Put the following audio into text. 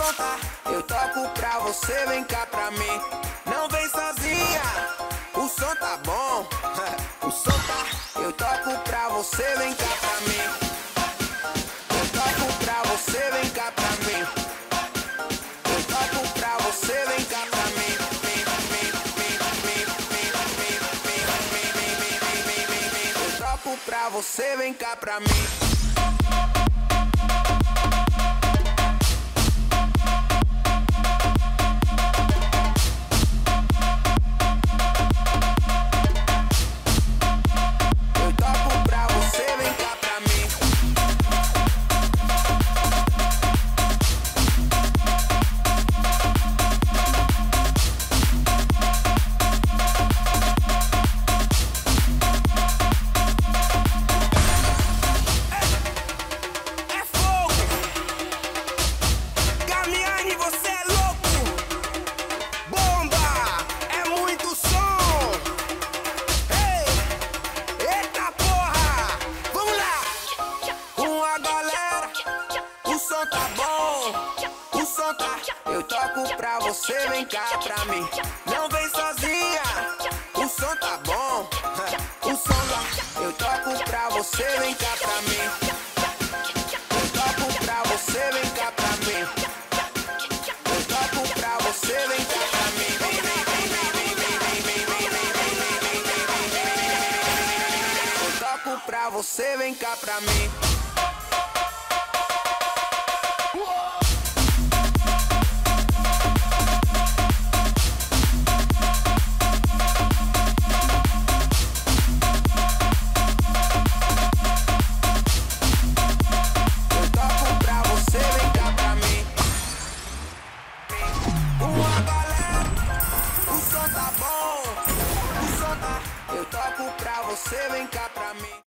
som tá, eu toco pra você, vem cá pra mim. Não vem sozinha, o som tá bom. O som tá, eu toco pra você, vem cá pra mim. Eu toco pra você, vem cá pra mim. Eu toco pra você, vem cá pra mim. Eu toco pra você, vem cá pra mim. Eu toco pra você, vem cá pra mim. Não vem sozinha, o som tá bom. O som tá, eu toco pra você, vem cá pra mim. Eu toco pra você, vem cá pra mim. Eu toco pra você, vem cá pra mim. Eu toco pra você, vem cá pra mim. Eu toco pra você, vem cá pra mim.